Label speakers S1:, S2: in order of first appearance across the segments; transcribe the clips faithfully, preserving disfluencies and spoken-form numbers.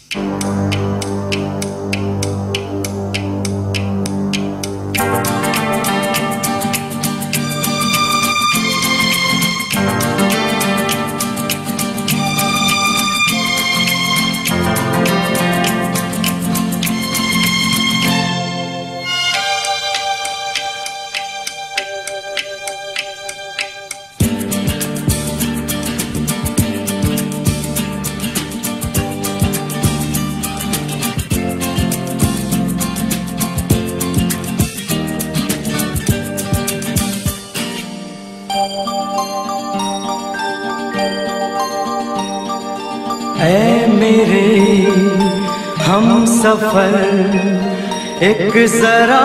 S1: ऐ मेरे हम सफर एक जरा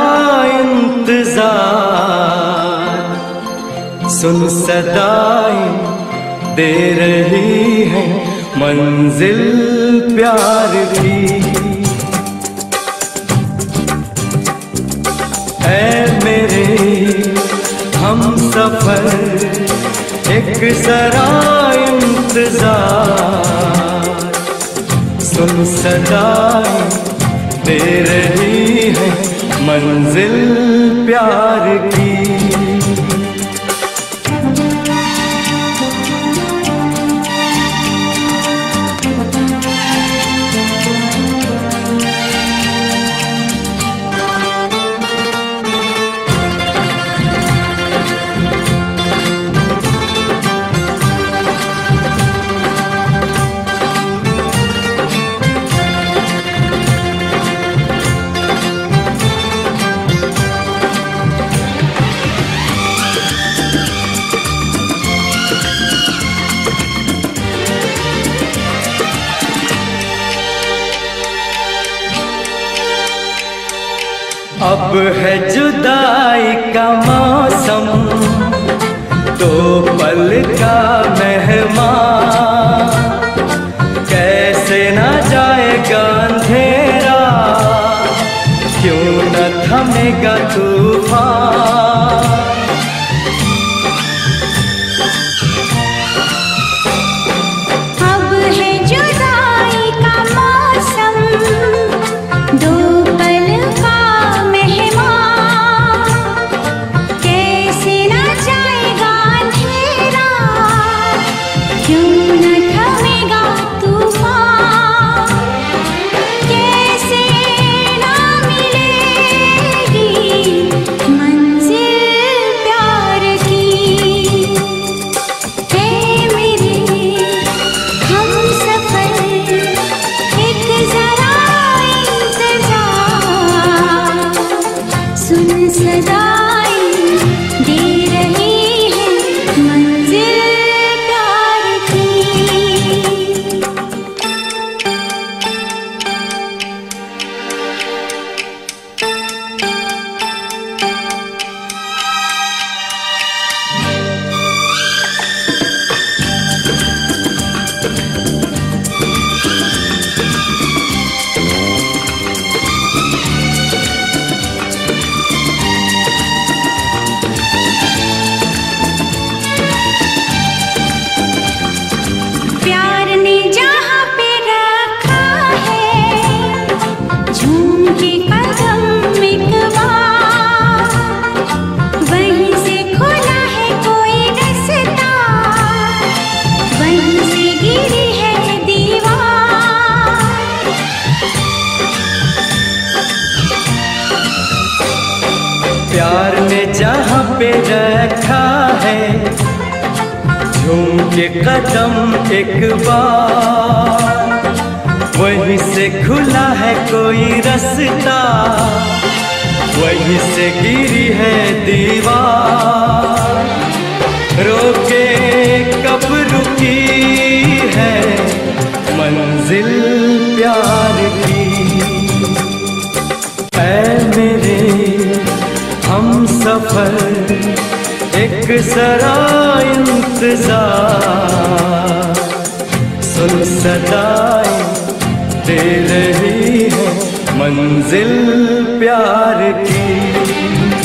S1: इंतजार, सुन सदाएं दे रही है मंजिल प्यार की। ऐ मेरे हम सफर एक जरा इंतजार, सुन सदाएं दे रही है मंजिल प्यार की। अब है जुदाई का मौसम, दो पल का मेहमान, कैसे ना जाएगा अंधेरा, क्यों न थमेगा तूफान। प्यार ने जहाँ पे रखा है झूम के कदम एक बार, वहीं से खुला है कोई रास्ता, वहीं से गिरी है दीवार। रोके कब रुकी है मंजिल प्यार की। ऐ मेरे हम सफर एक जरा इंतजार, सुन सदाएं दे रही है मंजिल प्यार की।